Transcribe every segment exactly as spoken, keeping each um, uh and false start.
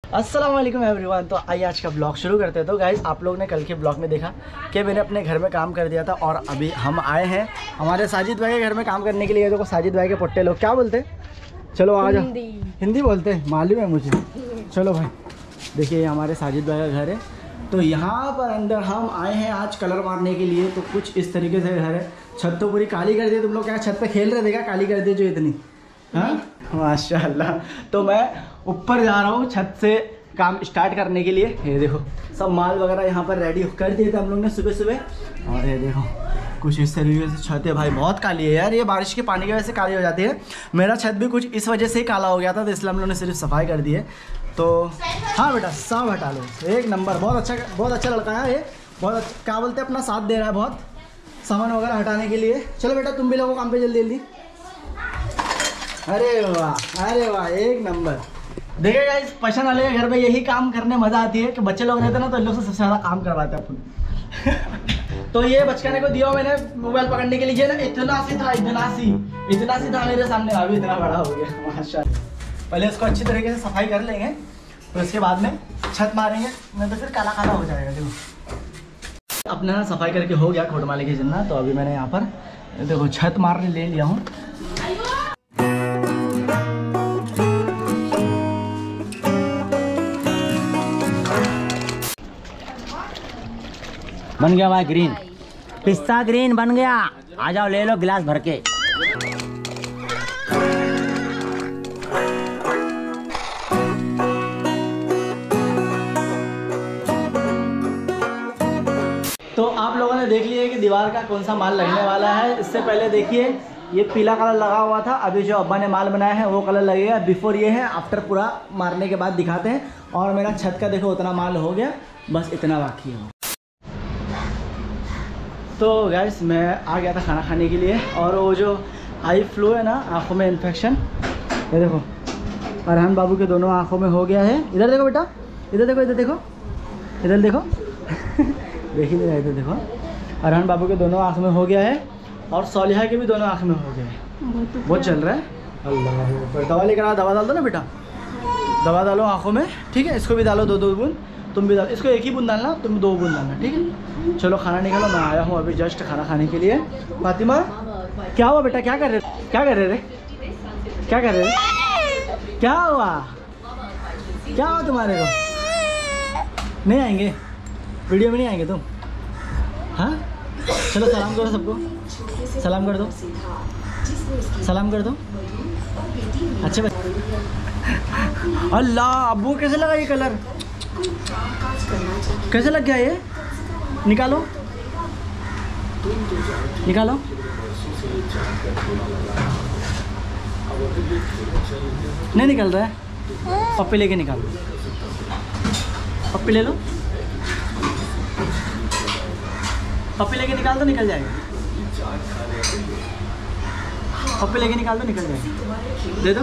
अस्सलाम वालेकुम एवरीवन। तो आइए आज का ब्लॉग शुरू करते हैं। तो गाइस आप लोग ने कल के ब्लॉग में देखा कि मैंने अपने घर में काम कर दिया था और अभी हम आए हैं हमारे साजिद भाई के घर में काम करने के लिए। देखो साजिद भाई के पोट्टे लोग क्या बोलते हैं, चलो आ जाओ। हिंदी बोलते हैं, मालूम है मुझे। चलो भाई देखिए हमारे साजिद भाई का घर है। तो यहाँ पर अंदर हम आए हैं आज कलर मारने के लिए। तो कुछ इस तरीके से घर है। छत तो पूरी काली कर दी। तुम लोग क्या छत पे खेल रहे थे क्या, काली कर दी जो इतनी? हाँ माशाल्लाह। तो मैं ऊपर जा रहा हूँ छत से काम स्टार्ट करने के लिए। ये देखो सब माल वगैरह यहाँ पर रेडी कर दिए थे हम लोग ने सुबह सुबह। और ये देखो कुछ इस तरीके से छत है। भाई बहुत काली है यार, ये बारिश के पानी की वजह से काली हो जाती है। मेरा छत भी कुछ इस वजह से ही काला हो गया था, तो इसलिए हम लोगों ने सिर्फ सफाई कर दी है। तो हाँ बेटा सब हटा लो, एक नंबर। बहुत अच्छा बहुत अच्छा लड़का है ये, बहुत अच्छा। क्या बोलते हैं, अपना साथ दे रहा है बहुत सामान वगैरह हटाने के लिए। चलो बेटा तुम भी लोगों काम पे जल्दी जल्दी। अरे वाह अरे वाह एक नंबर। देखिए गाइस पशन वाले के घर में यही काम करने मजा आती है कि बच्चे लोग रहते हैं ना, तो इन लोग से सबसे ज़्यादा काम करवाते हैं अपन। तो ये बचकाने को दिया मैंने मोबाइल पकड़ने के लिए ना, इतना सी था इतना सी इतना सी था मेरे सामने, अभी इतना बड़ा हो गया माशाल्लाह। पहले इसको अच्छी तरीके से सफाई कर लेंगे, तो इसके बाद में छत मारेंगे, नहीं तो फिर काला काला हो जाएगा। देखो अपने ना सफाई करके हो गया खोट माले की जिन्ना। तो अभी मैंने यहाँ पर देखो छत मारने ले लिया हूँ। बन गया भाई ग्रीन, पिस्ता ग्रीन बन गया। आ जाओ ले लो गिलास भर के। तो आप लोगों ने देख लिया कि दीवार का कौन सा माल लगने वाला है। इससे पहले देखिए ये पीला कलर लगा हुआ था, अभी जो अब्बा ने माल बनाया है वो कलर लगेगा। बिफोर ये है, आफ्टर पूरा मारने के बाद दिखाते हैं। और मेरा छत का देखो उतना माल हो गया, बस इतना बाकी है। तो गाइस मैं आ गया था खाना खाने के लिए, और वो जो आई फ्लू है ना, आँखों में इन्फेक्शन, ये देखो अरहान बाबू के दोनों आँखों में हो गया है। इधर देखो बेटा, इधर देखो इधर देखो इधर देखो देख ही नहीं रहा, इधर देखो अरहान बाबू के दोनों आँख में हो गया है, और सौलिहा के भी दोनों आँख में हो गया है। वो चल रहा है। अल्लाह दवा लेकर आ, दवा डाल दो ना बेटा, दवा डालो आँखों में, ठीक है। इसको भी डालो दो दो बूंद, तुम भी डालो। इसको एक ही बूंद डालना, तुम दो बूंद डालना, ठीक है। चलो खाना निकालो, मैं आया हूँ अभी जस्ट खाना खाने के लिए। फातिमा क्या हुआ बेटा, क्या कर रहे क्या कर रहे रे क्या कर रहे रे क्या हुआ क्या हुआ तुम्हारे को? नहीं आएंगे वीडियो में, नहीं आएंगे तुम? हाँ चलो सलाम करो सबको, सलाम कर दो, सलाम कर दो। अच्छे बच्चे। अल्लाह अब्बू कैसे लगा ये कलर, कैसे लग गया ये? निकालो निकालो। नहीं निकल रहा है, पप्पी लेके निकालो, पप्पी ले लो, पप्पी लेके निकाल दो निकल जाएगा। पप्पी लेके निकाल दो निकल जाएगा, दे दो।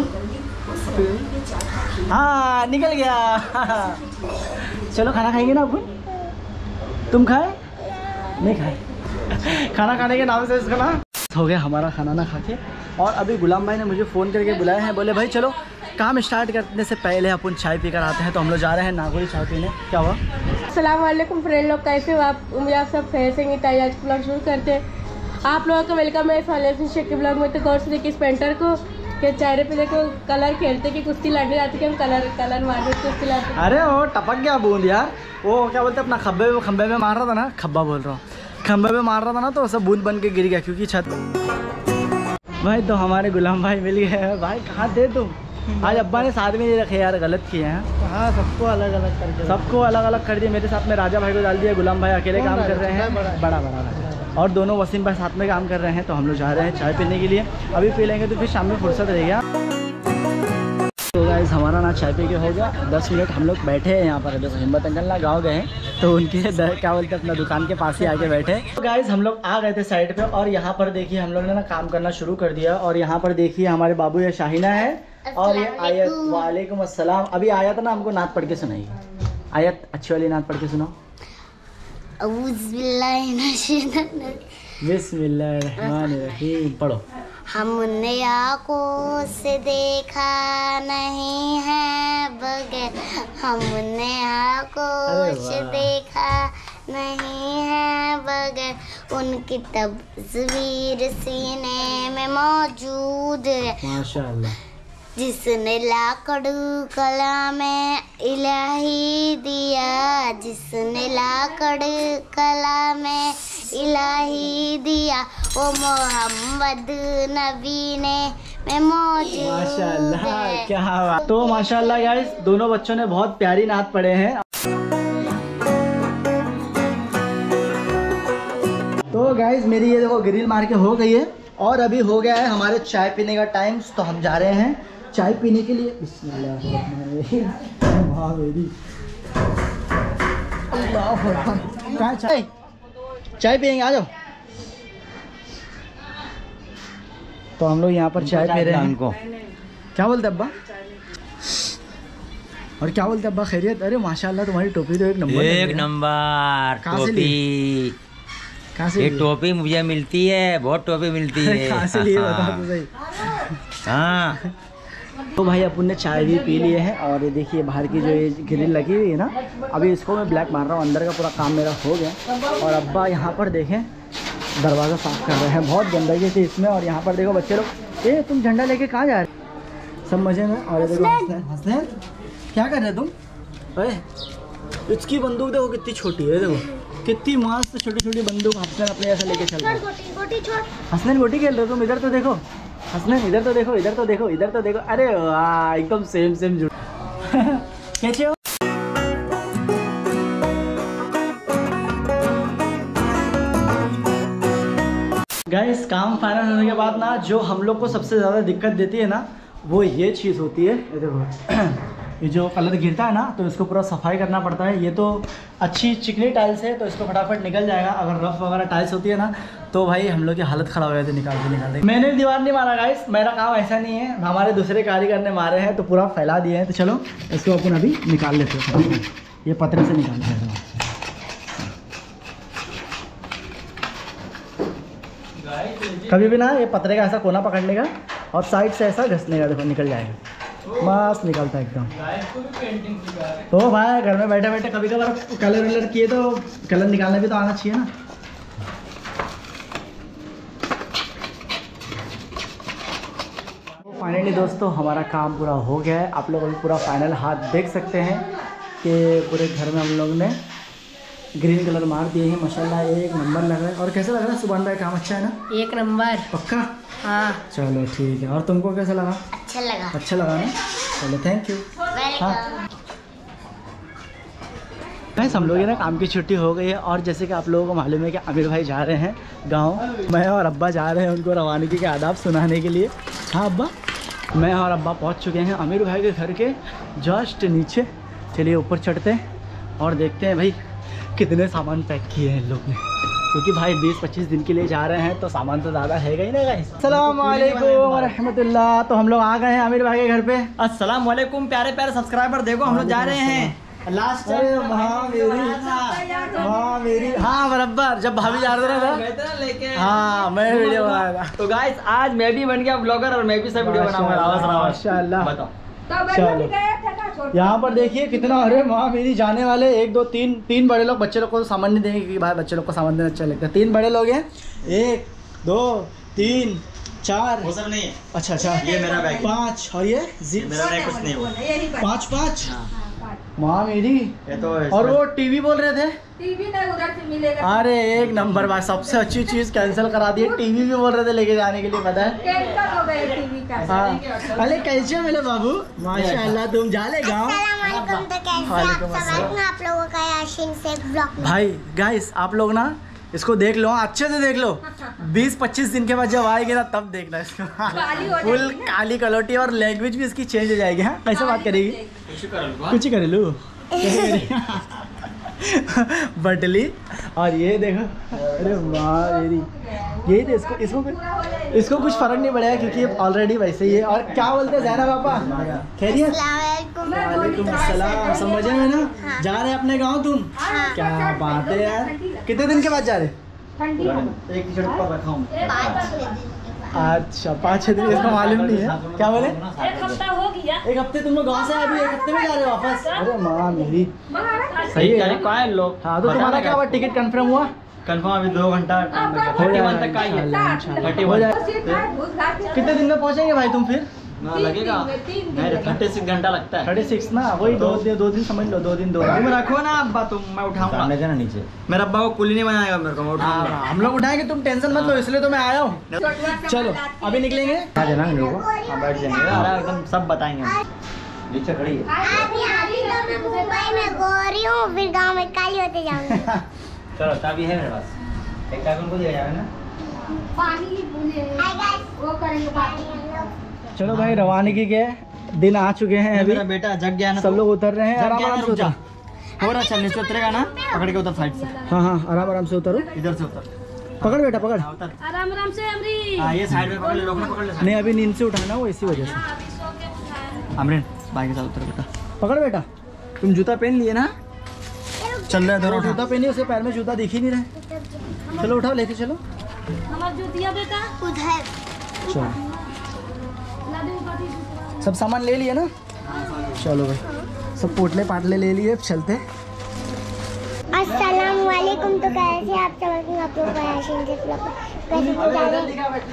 हाँ निकल गया। चलो खाना खाएंगे ना अपन, तुम खाए नहीं खाए? खाना खाने के नाम से इसका ना हो गया हमारा खाना ना खा के। और अभी गुलाम भाई ने मुझे फ़ोन करके बुलाया है, बोले भाई चलो काम स्टार्ट करने से पहले अपन चाय पी कर आते हैं। तो हम लोग जा रहे हैं नागौरी चाय पीने। क्या हुआ? अस्सलाम वालेकुम फ्रेंड लोग, कैसे हो आप? उम्मीद आप सब खैर से। ताई आज ब्लॉग शुरू करते हैं। आप लोगों का वेलकम है फालिया शेख के ब्लॉग में। तो गौर से देखिए इस पेंटर को के चेहरे पे देखो कलर खेलते कि कुश्ती लड़ने जाती कि हम कलर कलर मारने कुश्ती लड़ते। अरे वो टपक गया बूंद यार, वो क्या बोलते हैं अपना खब्बे में खंबे में मार रहा था ना, खब्बा बोल रहा हूँ, खंबे में मार रहा था ना, तो सब बूंद बन के गिर गया क्योंकि छत। भाई तो हमारे गुलाम भाई मिल गए हैं। भाई कहाँ थे तुम? आज अब्बा ने साथ में नहीं रखे यार, गलत किए हैं। हाँ सबको अलग अलग कर दिया, सबको अलग अलग कर दिया। मेरे साथ में राजा भाई को डाल दिया, गुलाम भाई अकेले काम कर रहे हैं, बड़ा बड़ा और दोनों वसीम भाई साथ में काम कर रहे हैं। तो हम लोग जा रहे हैं चाय पीने के लिए, अभी पी लेंगे तो फिर शाम में फुर्सत रहेगा। तो गाइस हमारा ना चाय पी के हो गया, दस मिनट हम लोग बैठे हैं यहाँ पर। जैसे हिम्मत अंकल ना गाँव गए हैं, तो उनके क्या बोलते हैं अपना दुकान के पास ही आके बैठे। तो गाइस हम लोग आ गए थे साइड पे, और यहाँ पर देखिए हम लोग ने ना काम करना शुरू कर दिया। और यहाँ पर देखिए हमारे बाबू ये शाहीना है, और ये आयत। वालेकुम अस्सलाम। अभी आयत ना हमको नात पढ़ के सुनाई, आयत अच्छी वाली नात पढ़ के सुनाओ। बिस्मिल्लाहिर्रहमानिर्रहीम पढ़ो। हमने आँखों से देखा नहीं है बगैर, हमने आँखों से देखा नहीं है बगैर, उनकी तस्वीर सीने में मौजूद है। माशाल्लाह। जिसने लाकड़ कला में इलाही दिया, जिसने लाकड़ कला में इलाही दिया, वो मोहम्मद नबी ने में मौजूद माशाल्लाह, है। क्या बात। तो माशाल्लाह गाइस, दोनों बच्चों ने बहुत प्यारी नात पढ़े हैं। तो गाइस मेरी ये देखो ग्रिल मार के हो गई है और अभी हो गया है हमारे चाय पीने का टाइम। तो हम जा रहे हैं चाय पीने के लिए। बिस्मिल्लाह। वाह मेरी कहाँ चाय चाय पियेंगे, आ जाओ। तो हम लोग यहाँ पर चाय पी रहे हैं। उनको क्या बोलते अब्बा? और क्या बोलते अब्बा, खैरियत? अरे माशाल्लाह तुम्हारी टोपी तो एक नंबर एक नंबर कहाँ से टोपी। कहाँ से एक लिए? टोपी मुझे मिलती है, बहुत टोपी मिलती है। कहाँ से लिए बता तो सही। हाँ। तो भाई अपन ने चाय भी पी लिए है और ये देखिए बाहर की जो ये ग्रिल लगी हुई है ना, अभी इसको मैं ब्लैक मार रहा हूँ। अंदर का पूरा काम मेरा हो गया और अब्बा यहाँ पर देखें दरवाज़ा साफ़ कर रहे हैं। बहुत गंदगी थी इसमें। और यहाँ पर देखो बच्चे लोग, ए तुम झंडा लेके कहाँ जा रहे? सब मज़े में। और ये देखो हसनैन, हसनैन क्या कर रहे तुम? अरे इसकी बंदूक देखो कितनी छोटी है, देखो कितनी मस्त छोटी छोटी बंदूक हसनैन अपने ऐसा लेके चल रहा है। हसनैन गोटी खेल रहे हो तुम? इधर तो देखो हसनैन, इधर तो देखो, इधर तो देखो, इधर तो देखो। अरे वाह एकदम सेम सेम जुड़। कैसे हो? गाइस काम फाइनल होने के बाद ना जो हम लोग को सबसे ज़्यादा दिक्कत देती है ना, वो ये चीज़ होती है। ये देखो ये जो कलर गिरता है ना, तो इसको पूरा सफाई करना पड़ता है। ये तो अच्छी चिकनी टाइल्स है तो इसको फटाफट निकल जाएगा। अगर रफ वगैरह टाइल्स होती है ना, तो भाई हम लोग की हालत ख़राब हो जाती है निकालते निकालते। मैंने दीवार नहीं मारा गाइस, मेरा काम ऐसा नहीं है। हमारे दूसरे कारीगर ने मारे हैं तो पूरा फैला दिए हैं। तो चलो इसको अपन अभी निकाल लेते हैं। ये पतरे से निकालते हैं। कभी भी ना ये पतरे का ऐसा कोना पकड़ने का और साइड से ऐसा घसने का, देखो निकल जाएगा। मस्त निकलता है एकदम। तो भाई घर में बैठे बैठे कभी कभार कलर वलर किए तो कलर निकालने भी तो आना चाहिए ना। फाइनली दोस्तों हमारा काम पूरा हो गया है। आप लोग अभी पूरा फाइनल हाथ देख सकते हैं कि पूरे घर में हम लोग ने ग्रीन कलर मार दिए हैं। माशाल्लाह एक नंबर लग रहा है। और कैसा लग रहा है सुभान भाई, काम अच्छा है ना? एक नंबर। पक्का? हाँ चलो ठीक है। और तुमको कैसा लगा? अच्छा लगा। अच्छा लगा ना? चलो थैंक यू। हाँ गाइस हम लोग ना काम की छुट्टी हो गई है और जैसे कि आप लोगों को मालूम है कि आमिर भाई जा रहे हैं गांव। मैं और अब्बा जा रहे हैं उनको रवानगी के आदाब सुनाने के लिए। हाँ अब्बा, मैं और अब्बा पहुंच चुके हैं आमिर भाई के घर के जस्ट नीचे। चलिए ऊपर चढ़ते हैं और देखते हैं भाई कितने सामान पैक किए हैं इन लोग ने, क्योंकि भाई बीस पच्चीस दिन के लिए जा रहे हैं तो सामान तो ज़्यादा है ही ना गाइस। अस्सलाम वालेकुम रहमतुल्लाह। तो हम लोग आ गए हैं आमिर भाई के घर पे। अस्सलाम वालेकुम प्यारे प्यारे सब्सक्राइबर। देखो हम लोग जा रहे हैं लास्ट अरे हाँ मेरी हाँ मेरी हाँ बराबर जब भाभी जा रहे थे ना लेके। हाँ मैं वीडियो बनाया था। तो गाइस आज मैं भी बन गया ब्लॉगर और मैं भी सब वीडियो बनाऊंगा। माशाल्लाह। बताओ चलो यहाँ पर देखिए कितना, अरे माँ मेरी जाने वाले एक दो तीन तीन बड़े लोग। बच्चे लोग को तो सामान नहीं देंगे क्योंकि भाई बच्चे लोग को सामान देना अच्छा लगता है। तीन बड़े लोग हैं, एक दो तीन चार। वो सब नहीं है। अच्छा अच्छा ये मेरा बैग है। पाँच। और ये मेरा बैग कुछ नहीं हुआ। पाँच पाँच माँ मेरी। ये तो और वो टीवी बोल रहे थे, टीवी ना उधर से मिलेगा। अरे एक नंबर बात, सबसे अच्छी चीज कैंसिल करा दी। टीवी भी बोल रहे थे लेके जाने के लिए, पता है? कैंसिल हो गया टीवी का। हाँ अरे कैसे मिले बाबू? माशाल्लाह तुम जा ले गाँव। अस्सलामुअलैकुम। तो कैसे वालेकुम आप सब? आप लोगों का याशीन से ब्लॉग। भाई गाइस आप लोग ना इसको देख लो, अच्छे से देख लो। बीस पच्चीस दिन के बाद जब आएगी ना तब देखना इसको। फुल काली कलोटी और लैंग्वेज भी इसकी चेंज हो जाएगी। हाँ कैसे बात करेगी? कुछ ही करे लू बटली। और ये देखो, अरे वाह मेरी, यही तो इसको इसको इसको कुछ फर्क नहीं पड़ेगा क्योंकि ऑलरेडी वैसे ही है। और क्या बोलते हैं ज़ैना पापा, खैरियत? वालेकुम अस्सलाम। सब मजे में ना? हाँ। जा रहे अपने गांव तुम? हाँ। क्या बात है यार। कितने दिन के बाद जा रहे? ठंडी एक टी शर्ट पर रखा हूँ। अच्छा पाँच छः दिन इसका मालूम नहीं है। क्या बोले? एक हफ्ता हो गया। एक हफ्ते तुम लोग गाँव से आए, अभी एक हफ्ते में जा रहे हो वापस? अरे माँ मेरी, सही है कौन है लोग? हाँ तो तुम्हारा क्या हुआ, टिकट कंफर्म हुआ? कंफर्म अभी दो घंटा थर्टी वन तक का ही है। कितने दिन में पहुँचेंगे भाई तुम फिर? लगेगा नहीं, थर्टी सिक्स घंटा लगता है। थर्टी सिक्स ना, वही दो दिन दो दिन समझ लो, दो दिन दो दिन तुम रखो ना अब्बा, तुम मैं उठाऊंगा ना नीचे। मेरा अब्बा को कुली नहीं बनाएगा मेरे को, मैं उठाऊंगा। हाँ, हम लोग उठाएंगे, तुम टेंशन मत लो, इसलिए तो मैं आया हूँ। चलो अभी निकलेंगे। आ जाना हम लोगों को। हाँ, बैठ जाएंगे अरे एकदम सब बताएंगे हम। नीचे खड़ी है। अभी अभी तो मैं मुंबई में गोरी हूँ, फिर गांव में काली होते जाऊंगी। चलो चाबी है मेरे पास, एक चाबी उनको दिया जाएगा ना। हाय गाइस, वो करेंगे पार्टी। चलो भाई रवानगी के दिन आ चुके हैं अभी। मेरा बेटा जग गया ना, सब लोग उतर रहे हैं, जग आराम गया ना, आराम से रुक जा। उतर। हो रहा चल, नीचे उतरेगा ना, पकड़ के उतर साइड से, हाँ हाँ आराम आराम से उतरो, इधर से उतर। पकड़ बेटा पकड़। हाँ, उतर। आराम आराम से अमरी। हाँ ये साइड में पकड़ ले, लोग ना पकड़ ले। नहीं अभी नींद से उठाना वो, इसी वजह से। अमरीन बाइक के साथ उतर बेटा। पकड़ बेटा। तुम जूता पहन लिए ना, चल रहे वो दोनों जूता पहनी, उसके पैर में जूता दिख ही नहीं रहे। चलो उठाओ, लेके चलो। हमारा जो दिया बेटा उधर चलो सब सामान ले लिए ना? चलो भाई सब पोटले पाटले ले लिए, चलते। अस्सलाम वालेकुम। तो कैसे आप सब आप लोग आशीन से ब्लॉग कैसे तो जा रहे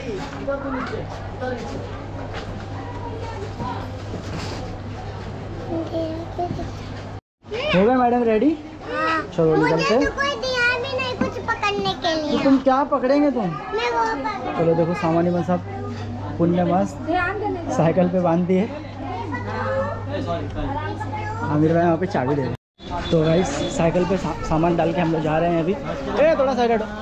हो गए मैडम रेडी? हाँ। चलो मुझे निकलते। तो कोई दिया भी नहीं कुछ पकड़ने के तो लिए। तुम क्या पकड़ेंगे तुम? मैं वो पकड़। चलो देखो सामान ही सब पुण्य मस्त साइकिल पे बांध दिए। आमिर भाई वहाँ पे चाबी दे रहे। तो भाई साइकिल पे सा, सामान डाल के हम लोग जा रहे हैं अभी। ए थोड़ा साइड हटो।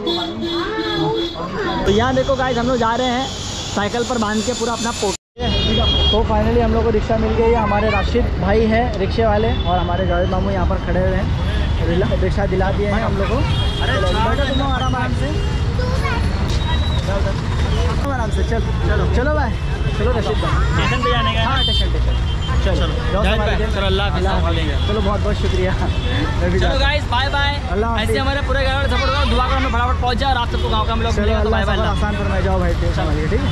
तो यहाँ देखो गाइस हम लोग जा रहे हैं साइकिल पर बांध के पूरा अपना पोट। तो फाइनली हम लोग को रिक्शा मिल गई है। हमारे राशिद भाई हैं रिक्शे वाले और हमारे जावेद मामू यहाँ पर खड़े हुए हैं, रिक्शा दिला दिए हैं हम लोग को। अरे बैठो तुम लोग आराम आराम से, आराम से। चल चलो चलो भाई, चलो रशीद भाई स्टेशन पे जाने का। हाँ स्टेशन स्टेशन चलो चलो चलो, अल्लाह हाफिज़, अस्सलाम वालेकुम। चलो बहुत बहुत शुक्रिया। मैं भी चलो जाता हूँ। Guys bye bye. अल्लाह हाफिज़। ऐसे हमारे पूरे गाँव सपोर्ट करो, दुआ करो, हमें फटाफट पहुंच जाए और आप सबको गाँव का हम लोग चलो मिलेगा। तो अल्लाह बाय बाय। सफर आसान फरमाए, जाओ भाई टेंशन वाली, ठीक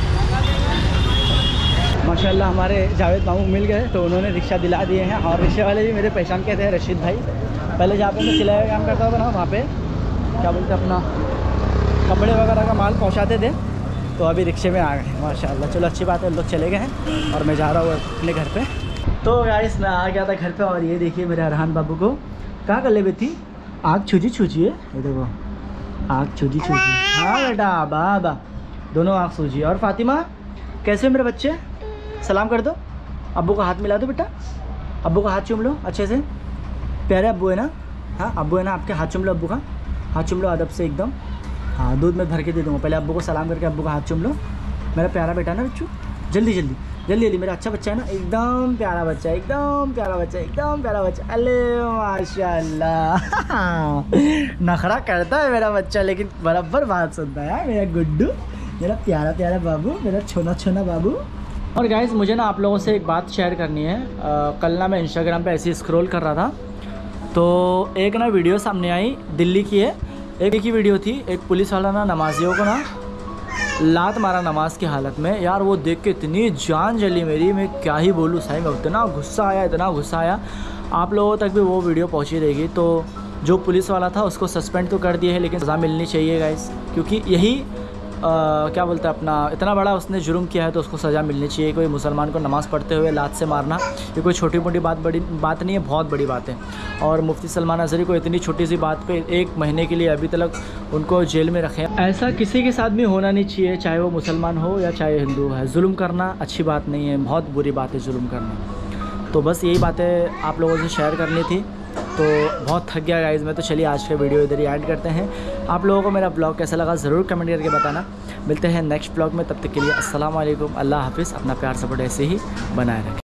है। माशाल्लाह हमारे जावेद मामू मिल गए तो उन्होंने रिक्शा दिला दिए हैं और रिक्शे वाले भी मेरे पहचान के थे, रशीद भाई। पहले जहाँ पे मैं सिलाई का काम करता था ना वहाँ पे क्या बोलते अपना कपड़े वगैरह का माल पहुँचाते थे, तो अभी रिक्शे में आ गए माशाल्लाह। चलो अच्छी बात है, लोग चले गए हैं और मैं जा रहा हूँ अपने घर पे। तो गाइस मैं आ गया था घर पे और ये देखिए मेरे अरहान बाबू को क्या कर ले हुई थी, आग छूची छूची है, ये देखो आग छूची छूची। हाँ बेटा बाबा दोनों आग सूझी। और फातिमा कैसे मेरे बच्चे, सलाम कर दो, अब्बू का हाथ मिला दो बेटा, अब्बू का हाथ चूम लो अच्छे से, प्यारे अब्बू है ना। हाँ अब्बू है ना आपके, हाथ चूम लो अब्बू का, हाथ चूम लो अदब से एकदम। हाँ दूध में भर के दे दूँगा, पहले अब्बू को सलाम करके अब्बू का हाथ चूम लो। मेरा प्यारा बेटा ना बच्चू, जल्दी जल्दी जल्दी जल्दी, मेरा अच्छा बच्चा है ना, एकदम प्यारा बच्चा, एकदम प्यारा बच्चा, एकदम प्यारा बच्चा। अले माशाल्लाह नखरा करता है मेरा बच्चा, लेकिन बराबर बात सुनता है यार मेरा गुड्डू, मेरा प्यारा प्यारा बाबू, मेरा छोना छोना बाबू। और गाइस मुझे ना आप लोगों से एक बात शेयर करनी है। आ, कल ना मैं इंस्टाग्राम पे ऐसे ही स्क्रॉल कर रहा था तो एक ना वीडियो सामने आई, दिल्ली की है, एक ही वीडियो थी। एक पुलिस वाला ना नमाजियों को ना लात मारा नमाज की हालत में। यार वो देख के इतनी जान जली मेरी, मैं क्या ही बोलूँ, सही में इतना गुस्सा आया, इतना गुस्सा आया। आप लोगों तक भी वो वीडियो पहुँची रहेगी। तो जो पुलिस वाला था उसको सस्पेंड तो कर दिए है, लेकिन सज़ा मिलनी चाहिए गाइस, क्योंकि यही आ, क्या बोलते हैं अपना इतना बड़ा उसने जुर्म किया है तो उसको सज़ा मिलनी चाहिए। कोई मुसलमान को नमाज़ पढ़ते हुए लात से मारना ये कोई छोटी मोटी बात बड़ी बात नहीं है, बहुत बड़ी बात है। और मुफ्ती सलमान अज़हरी को इतनी छोटी सी बात पे एक महीने के लिए अभी तक उनको जेल में रखे। ऐसा किसी के साथ भी होना नहीं चाहिए, चाहे वो मुसलमान हो या चाहे हिंदू है। जुल्म करना अच्छी बात नहीं है, बहुत बुरी बात है जुल्म करना। तो बस यही बातें आप लोगों से शेयर करनी थी। तो बहुत थक गया गाइज़ मैं, तो चलिए आज का वीडियो इधर ही ऐड करते हैं। आप लोगों को मेरा ब्लॉग कैसा लगा ज़रूर कमेंट करके बताना। मिलते हैं नेक्स्ट ब्लॉग में, तब तक के लिए अस्सलाम वालेकुम, अल्लाह हाफिज़। अपना प्यार सपोर्ट ऐसे ही बनाए रखें।